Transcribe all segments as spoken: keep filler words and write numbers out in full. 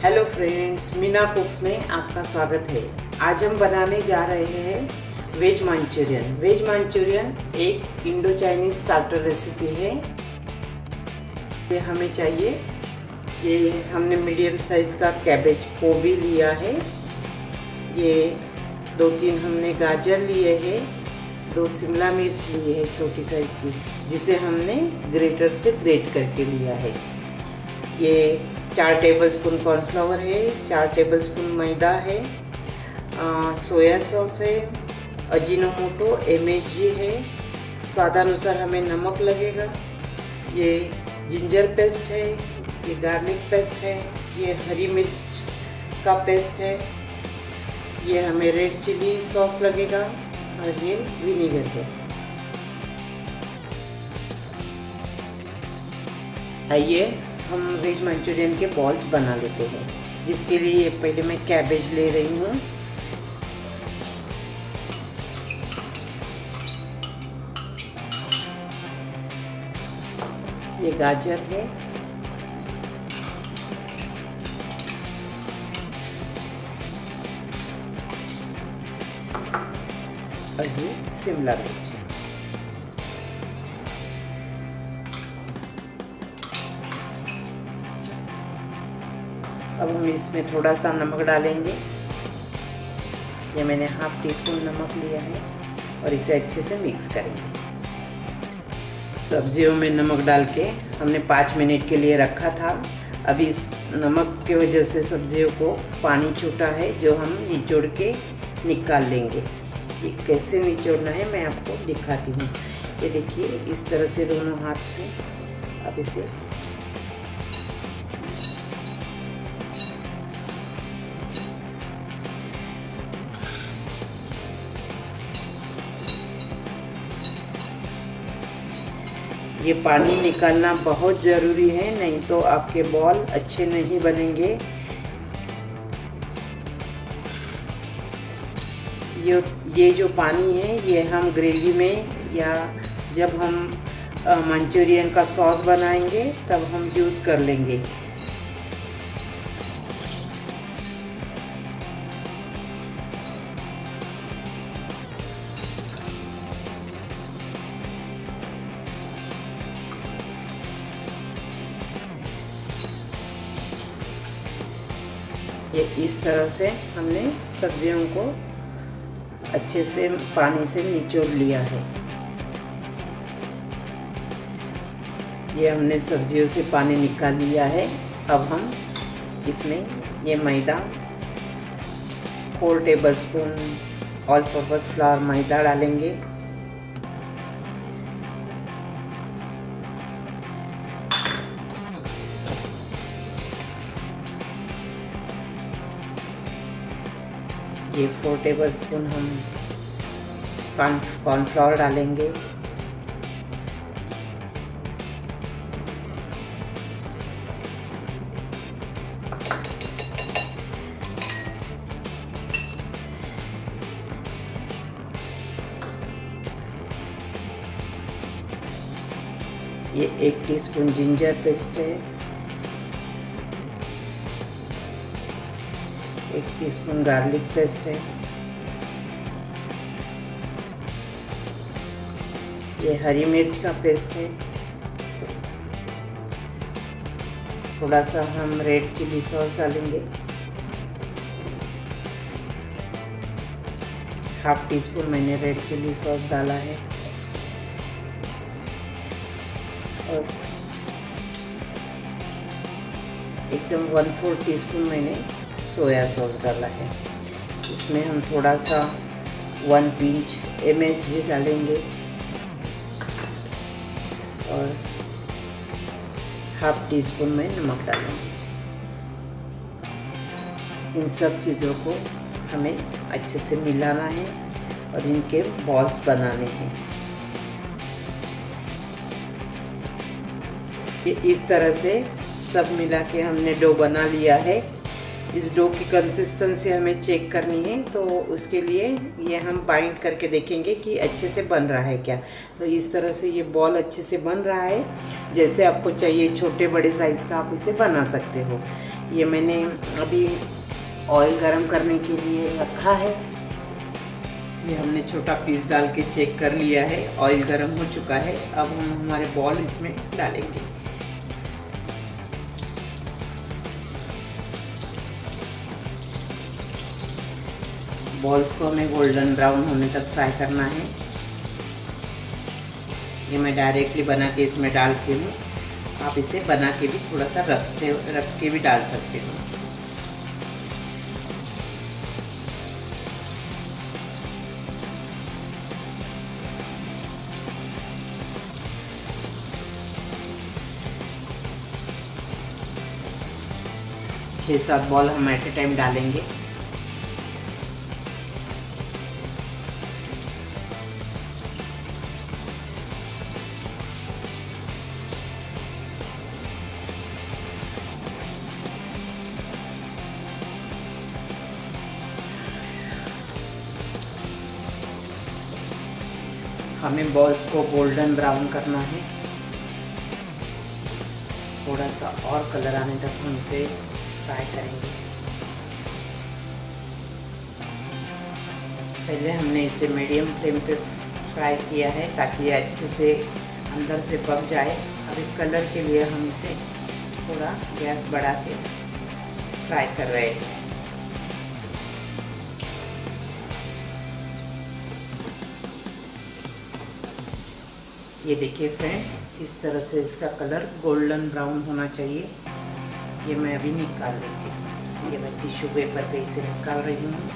Hello friends, Meena कुक्स में आपका स्वागत है। आज हम बनाने जा रहे हैं वेज मंचूरियन। वेज मंचूरियन एक इंडो चाइनीज स्टार्टर रेसिपी है। ये हमें चाहिए, ये हमने मीडियम साइज का कैबेज गोभी लिया है, ये दो तीन हमने गाजर लिए हैं, दो शिमला मिर्च लिए है छोटी साइज की, जिसे हमने ग्रेटर से ग्रेट करके लिया है। ये चार टेबलस्पून कॉर्नफ्लावर है, चार टेबलस्पून मैदा है, आ, सोया सॉस है, अजीनोमोटो एम एस जी है, स्वादानुसार हमें नमक लगेगा। ये जिंजर पेस्ट है, ये गार्लिक पेस्ट है, ये हरी मिर्च का पेस्ट है, ये हमें रेड चिली सॉस लगेगा और ये विनीगर है। आइए हम वेज मंचूरियन के बॉल्स बना लेते हैं। जिसके लिए पहले मैं कैबेज ले रही हूँ। ये गाजर है, और ये शिमला मिर्च है। अब हम इसमें थोड़ा सा नमक डालेंगे। ये मैंने हाफ टी स्पून नमक लिया है और इसे अच्छे से मिक्स करेंगे। सब्जियों में नमक डाल के हमने पाँच मिनट के लिए रखा था। अभी इस नमक की वजह से सब्जियों को पानी छूटा है, जो हम निचोड़ के निकाल लेंगे। ये कैसे निचोड़ना है मैं आपको दिखाती हूँ। ये देखिए, इस तरह से दोनों हाथ से अब इसे ये पानी निकालना बहुत ज़रूरी है, नहीं तो आपके बॉल अच्छे नहीं बनेंगे। ये ये जो पानी है ये हम ग्रेवी में या जब हम मंचूरियन का सॉस बनाएंगे तब हम यूज़ कर लेंगे। ये इस तरह से हमने सब्जियों को अच्छे से पानी से निचोड़ लिया है। ये हमने सब्जियों से पानी निकाल लिया है। अब हम इसमें ये मैदा, four tablespoon all purpose flour मैदा डालेंगे। ये फोर टेबलस्पून हम कॉर्नफ्लावर डालेंगे। ये एक टीस्पून जिंजर पेस्ट है, एक टीस्पून गार्लिक पेस्ट है, ये हरी मिर्च का पेस्ट है, थोड़ा सा हम रेड चिली सॉस डालेंगे, हाफ टी स्पून मैंने रेड चिली सॉस डाला है, और एकदम वन फोर टी स्पून मैंने सोया सॉस डाला है। इसमें हम थोड़ा सा one pinch M S G डालेंगे और हाफ टी स्पून में नमक डालेंगे। इन सब चीज़ों को हमें अच्छे से मिलाना है और इनके बॉल्स बनाने हैं। ये इस तरह से सब मिला के हमने डो बना लिया है। इस डो की कंसिस्टेंसी हमें चेक करनी है, तो उसके लिए ये हम बाइंड करके देखेंगे कि अच्छे से बन रहा है क्या। तो इस तरह से ये बॉल अच्छे से बन रहा है। जैसे आपको चाहिए छोटे बड़े साइज़ का आप इसे बना सकते हो। ये मैंने अभी ऑयल गरम करने के लिए रखा है। ये हमने छोटा पीस डाल के चेक कर लिया है, ऑयल गरम हो चुका है। अब हम हमारे बॉल इसमें डालेंगे। बॉल्स को हमें गोल्डन ब्राउन होने तक फ्राई करना है। ये मैं डायरेक्टली बना के इसमें डालती हूँ, आप इसे बना के भी थोड़ा सा रखते रख के भी डाल सकते हो। छः सात बॉल हम एट ए टाइम डालेंगे। हमें बॉल्स को गोल्डन ब्राउन करना है, थोड़ा सा और कलर आने तक हम इसे फ्राई करेंगे। पहले हमने इसे मीडियम फ्लेम पे फ्राई किया है ताकि ये अच्छे से अंदर से पक जाए। अभी कलर के लिए हम इसे थोड़ा गैस बढ़ा के फ्राई कर रहे हैं। ये देखिए फ्रेंड्स, इस तरह से इसका कलर गोल्डन ब्राउन होना चाहिए। ये मैं अभी निकाल लेती हूँ। ये मैं टिश्यू पेपर पे इसे निकाल रही हूँ।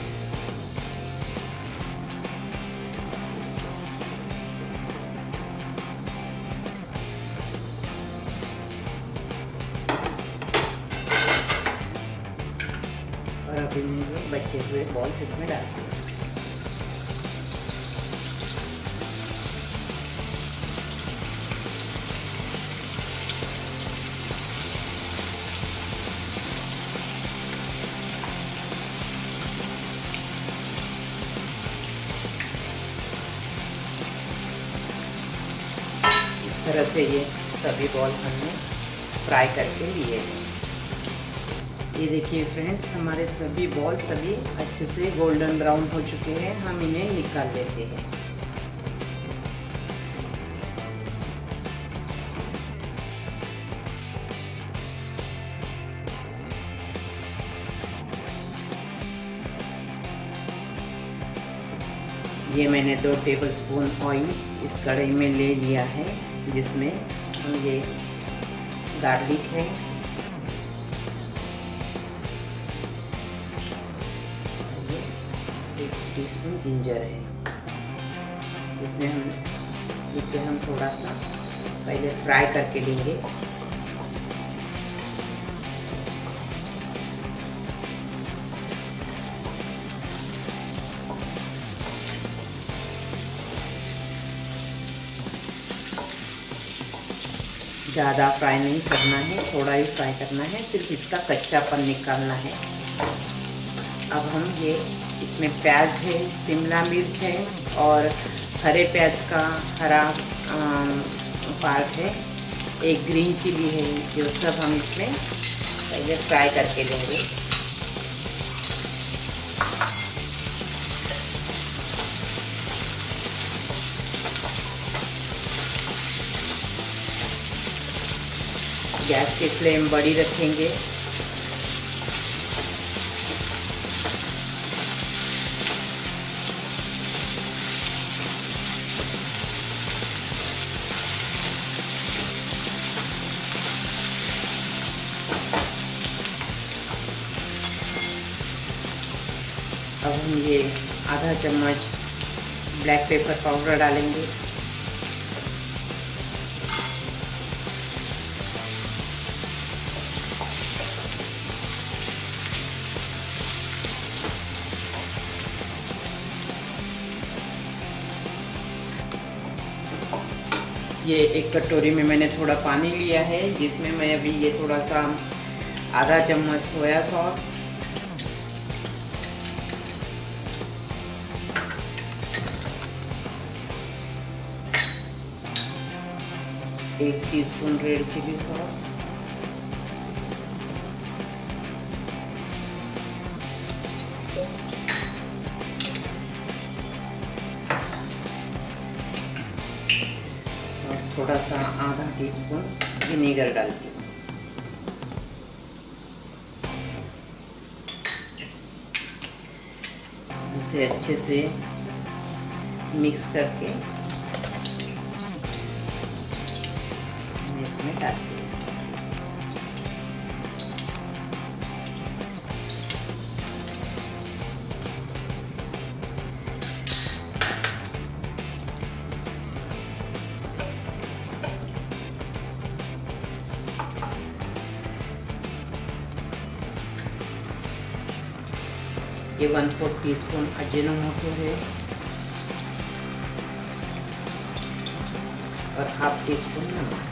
और अभी मैं बचे हुए बॉल्स इसमें डालती हूँ। इस तरह से ये सभी बॉल हमने फ्राई करके लिए हैं। ये देखिए फ्रेंड्स, हमारे सभी बॉल सभी अच्छे से गोल्डन ब्राउन हो चुके हैं। हम इन्हें निकाल लेते हैं। ये मैंने दो टेबलस्पून ऑयल इस कढ़ाई में ले लिया है, जिसमें हम ये गार्लिक है, ये एक टीस्पून जिंजर है, जिससे हम इसे हम थोड़ा सा पहले फ्राई करके लेंगे। ज़्यादा फ्राई नहीं करना है, थोड़ा ही फ्राई करना है, सिर्फ इसका कच्चापन निकालना है। अब हम ये इसमें प्याज है, शिमला मिर्च है और हरे प्याज का हरा पार्ट है, एक ग्रीन चिली है, जो सब हम इसमें पहले फ्राई करके लेंगे। गैस की फ्लेम बड़ी रखेंगे। अब हम ये आधा चम्मच ब्लैक पेपर पाउडर डालेंगे। ये एक कटोरी में मैंने थोड़ा पानी लिया है, जिसमें मैं अभी ये थोड़ा सा आधा चम्मच सोया सॉस, एक टीस्पून रेड चिली सॉस, थोड़ा सा आधा टीस्पून विनेगर डालती हूँ। इसे अच्छे से मिक्स करके इसमें डालती हूँ। ये one fourth teaspoon Ajinomoto है और हाफ टी स्पून नमक।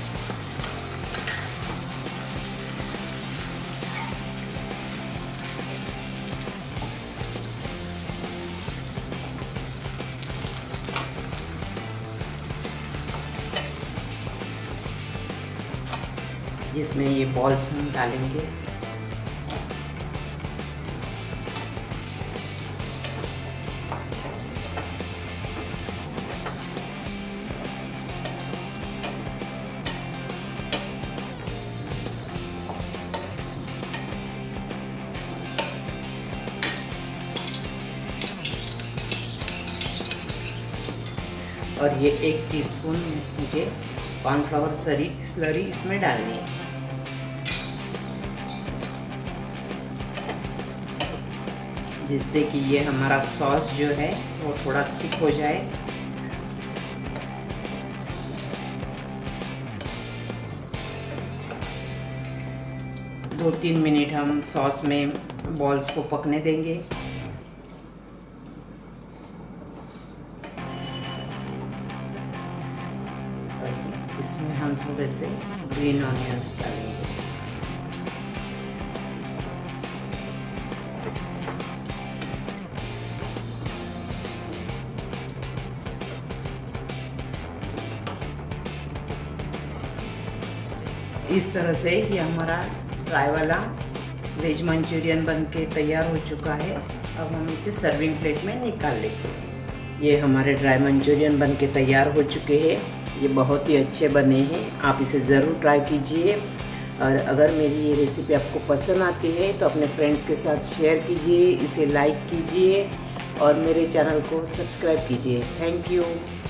जिसमें ये बॉल्स हम डालेंगे। और ये एक टीस्पून मुझे कॉर्नफ्लावर सरी स्लरी इसमें डालनी है। जिससे कि ये हमारा सॉस जो है वो थोड़ा थिक हो जाए। दो तीन मिनट हम सॉस में बॉल्स को पकने देंगे। इसमें हम थोड़े से ग्रीन ऑनियंस डालेंगे। इस तरह से ये हमारा ड्राई वाला वेज मंचूरियन बनके तैयार हो चुका है। अब हम इसे सर्विंग प्लेट में निकाल लेते हैं। ये हमारे ड्राई मंचूरियन बनके तैयार हो चुके हैं। ये बहुत ही अच्छे बने हैं, आप इसे ज़रूर ट्राई कीजिए। और अगर मेरी ये रेसिपी आपको पसंद आती है तो अपने फ्रेंड्स के साथ शेयर कीजिए, इसे लाइक कीजिए और मेरे चैनल को सब्सक्राइब कीजिए। Thank you.